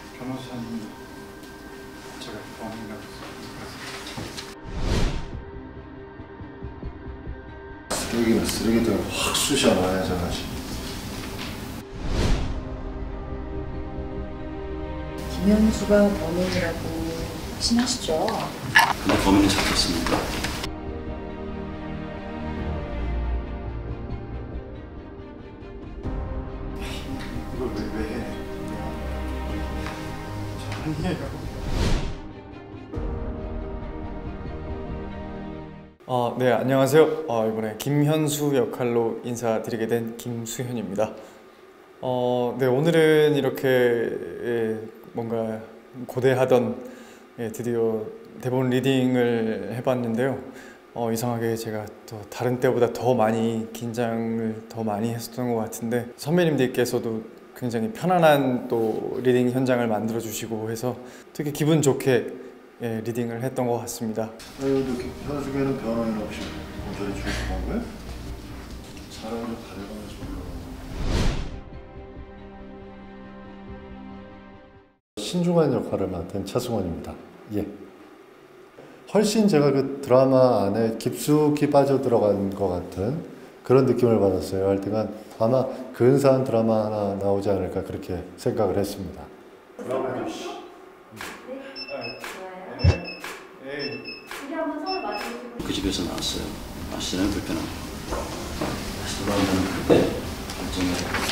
변호사님 제가 범인이라고 쓰레기는 쓰레기대로 확 쑤셔놔야지. 김현수가 범인이라고 확신하시죠? 근데 범인은 잡혔습니까? 이걸 왜 해? 저 아니에요. 네, 안녕하세요. 이번에 김현수 역할로 인사드리게 된 김수현입니다. 네, 오늘은 이렇게 뭔가 고대하던 드디어 대본 리딩을 해봤는데요. 이상하게 제가 또 다른 때보다 더 많이 긴장을 더 많이 했었던 것 같은데 선배님들께서도 굉장히 편안한 또 리딩 현장을 만들어 주시고 해서 되게 기분 좋게 리딩을 했던 것 같습니다. 아니 근데 현숙이는 변호인 없이 검찰에 출석한 거야? 사람을 가려가면서 올라가는. 신중한 역할을 맡은 차승원입니다. 예. 훨씬 제가 그 드라마 안에 깊숙이 빠져들어간 것 같은 그런 느낌을 받았어요. 할 때가 아마 근사한 드라마 하나 나오지 않을까 그렇게 생각을 했습니다. 그 집에서 나왔어요. 아시잖아요, 불편함. 다시 돌아온다는 그때 결정해야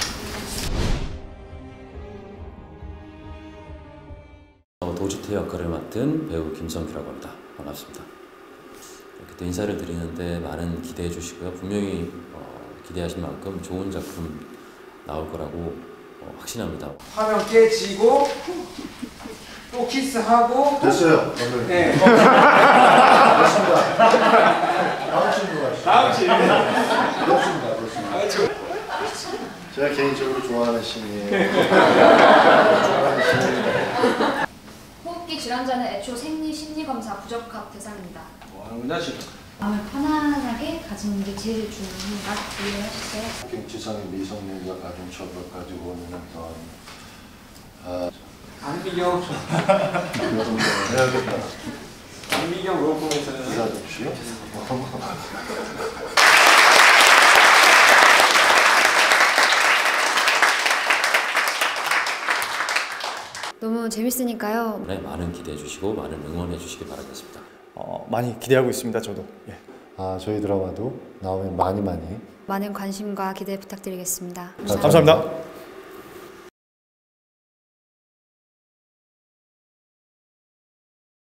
도주태 역할을 맡은 배우 김성규라고 합니다. 반갑습니다. 이렇게 또 인사를 드리는데 많은 기대해 주시고요. 분명히 기대하신 만큼 좋은 작품 나올 거라고 확신합니다. 화면 깨지고 또 키스하고 됐어요. 네. 됐습니다. 다음 친구 가시죠. 다음 씬. 됐습니다. 제가 개인적으로 좋아하는 씬이에요. 좋아하는 씬입니다. 호흡기 질환자는 애초 생리 심리검사 부적합 대상입니다. 뭐 하는구나 지금. 마음을 편안하게 가지는 게 제일 중요합니다. 이해하셨어요? 김치상의 미성년자 가중처벌 가지고 오는 어떤 안미경 해야겠다. 안미경 로펌에서는 이사 접시요? 너무 재밌으니까요. 네, 많은 기대해 주시고 많은 응원해 주시기 바라겠습니다. 많이 기대하고 있습니다. 저도. 예. 저희 드라마도 나오면 많이 많은 관심과 기대 부탁드리겠습니다. 감사합니다.